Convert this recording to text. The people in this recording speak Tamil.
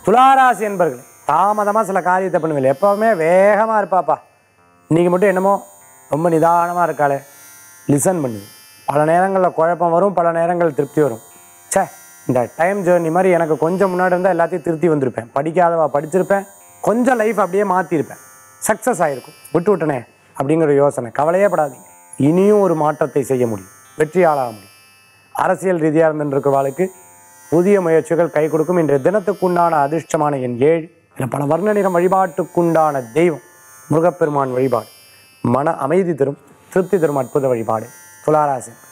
துளாராசி என்பர்களே, தாமதமாக சில காரியத்தை பண்ணுவீங்க. எப்போவுமே வேகமாக இருப்பாப்பா, இன்றைக்கி மட்டும் என்னமோ ரொம்ப நிதானமாக இருக்காளே, லிசன் பண்ணுது. பல நேரங்களில் குழப்பம் வரும், பல நேரங்கள் திருப்தி வரும். சே, இந்த டைம் ஜேர்னி மாதிரி எனக்கு கொஞ்சம் முன்னாடி இருந்தால் எல்லாத்தையும் திருத்தி வந்திருப்பேன், படிக்காதவா படிச்சிருப்பேன், கொஞ்சம் லைஃப் அப்படியே மாற்றிருப்பேன், சக்ஸஸ் ஆகிருக்கும், விட்டு விட்டனே அப்படிங்கிற யோசனை. கவலையே படாதீங்க, இனியும் ஒரு மாற்றத்தை செய்ய முடியும், வெற்றியாளாக முடியும். அரசியல் ரீதியாக இருந்துருக்கிறவாளுக்கு புதிய முயற்சிகள் கை கொடுக்கும். இன்றைய தினத்துக்குண்டான அதிர்ஷ்டமான எண் 7. இதில் பல வர்ண நிறம். வழிபாட்டுக்குண்டான தெய்வம் முருகப்பெருமான் வழிபாடு மன அமைதி தரும், திருப்தி தரும் அற்புத வழிபாடு. துளாராசி.